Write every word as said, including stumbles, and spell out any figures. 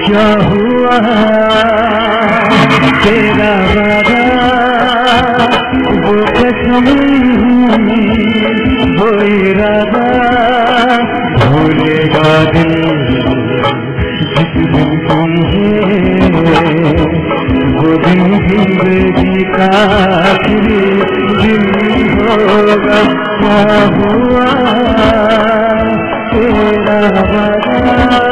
क्या हुआ तेरा वादा, वो कसम, वो इरादा, भूलेगा दिल जिस दिन तुम्हें, वो दिन जिंदगी का आखिरी दिन होगा। क्या हुआ तेरा वादा।